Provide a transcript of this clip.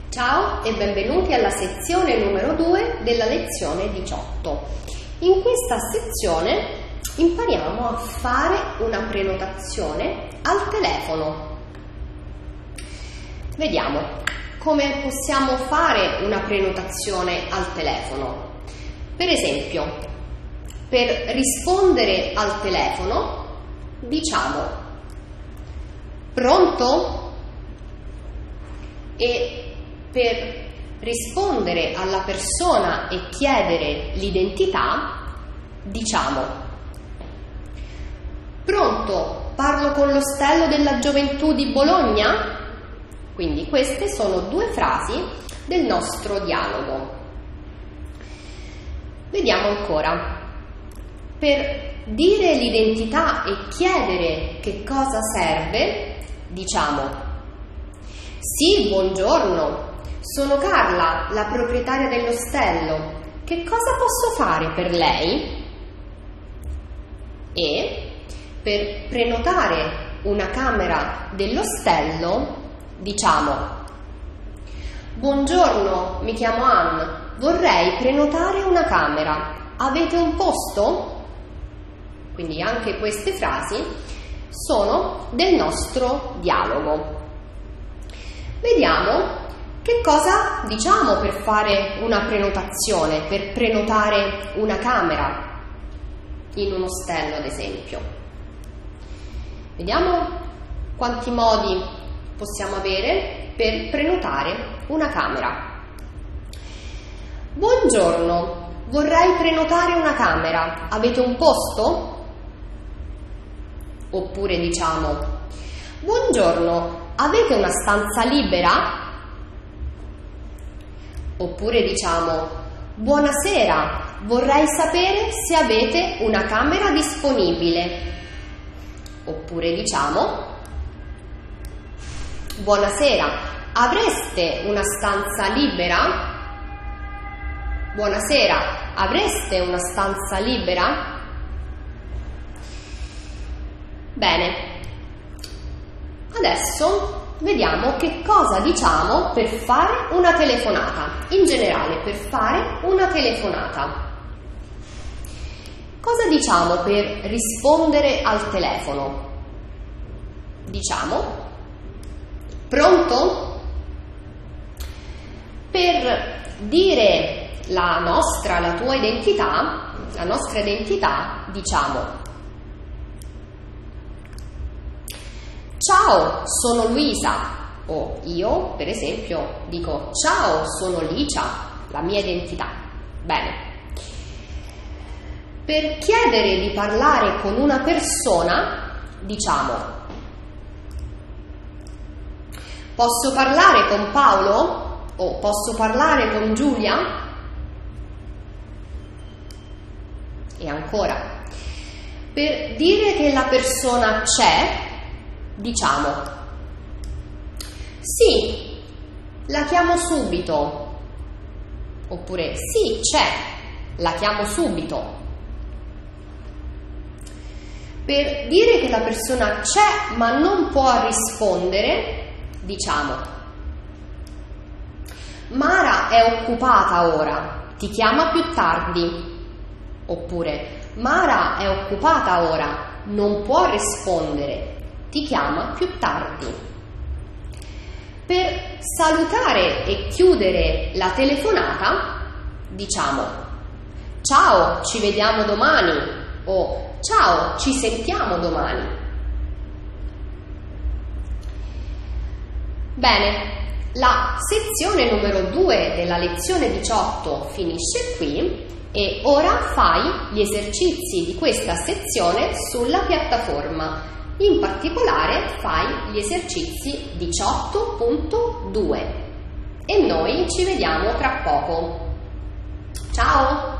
Ciao e benvenuti alla sezione numero 2 della lezione 18. In questa sezione impariamo a fare una prenotazione al telefono. Vediamo come possiamo fare una prenotazione al telefono. Per esempio, per rispondere al telefono diciamo pronto? E per rispondere alla persona e chiedere l'identità diciamo pronto, parlo con l'ostello della gioventù di Bologna? Quindi queste sono due frasi del nostro dialogo. Vediamo ancora. Per dire l'identità e chiedere che cosa serve diciamo sì, buongiorno. Sono Carla, la proprietaria dell'ostello. Che cosa posso fare per lei? E per prenotare una camera dell'ostello diciamo buongiorno, mi chiamo Ann, vorrei prenotare una camera. Avete un posto? Quindi anche queste frasi sono del nostro dialogo. Vediamo che cosa diciamo per fare una prenotazione, per prenotare una camera in un ostello, ad esempio. Vediamo quanti modi possiamo avere per prenotare una camera. Buongiorno, vorrei prenotare una camera. Avete un posto? Oppure diciamo buongiorno, avete una stanza libera? Oppure diciamo buonasera, vorrei sapere se avete una camera disponibile. Oppure diciamo buonasera, avreste una stanza libera? Buonasera, avreste una stanza libera? Bene, adesso vediamo che cosa diciamo per fare una telefonata, in generale per fare una telefonata. Cosa diciamo per rispondere al telefono? Diciamo pronto? Per dire la tua identità, la nostra identità, diciamo ciao, sono Luisa, o io, per esempio, dico ciao, sono Licia, la mia identità. Bene. Per chiedere di parlare con una persona, diciamo posso parlare con Paolo? O posso parlare con Giulia? E ancora, per dire che la persona c'è, diciamo sì, la chiamo subito. Oppure sì, c'è, la chiamo subito. Per dire che la persona c'è ma non può rispondere, diciamo Mara è occupata ora, ti chiama più tardi. Oppure Mara è occupata ora, non può rispondere, ti chiama più tardi. Per salutare e chiudere la telefonata diciamo ciao, ci vediamo domani o ciao, ci sentiamo domani. Bene, la sezione numero 2 della lezione 18 finisce qui e ora fai gli esercizi di questa sezione sulla piattaforma. In particolare fai gli esercizi 18.2 e noi ci vediamo tra poco. Ciao!